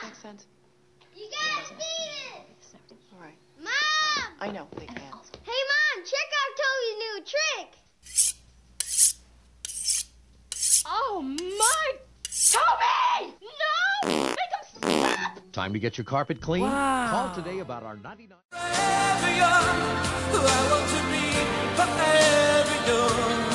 Makes sense. You guys need it! All right. Mom! I know, they can. Hey, Mom, check out Toby's new trick. Oh, my... Toby! No! Make him stop! Time to get your carpet clean? Wow. Call today about our 99... Forever young, who I want to be forever young.